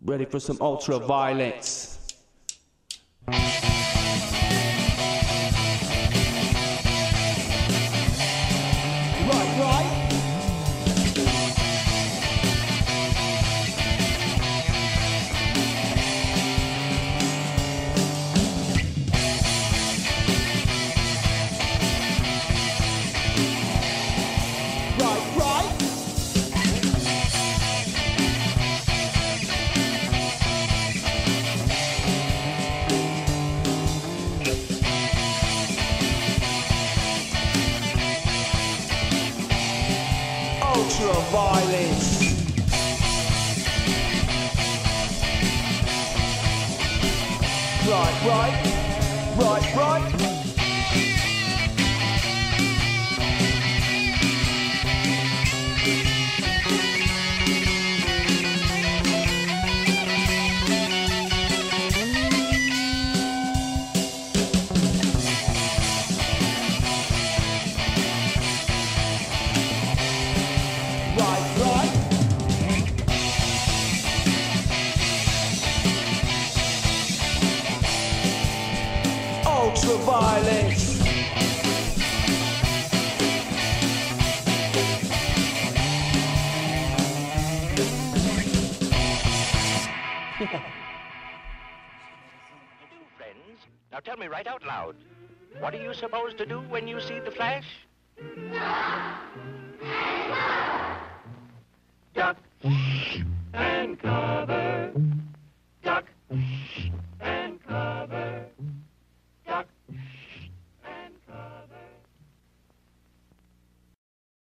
Ready for some ultra violence. Ultra violence. Right. Ultra violence. Friends, now tell me right out loud, what are you supposed to do when you see the Flash?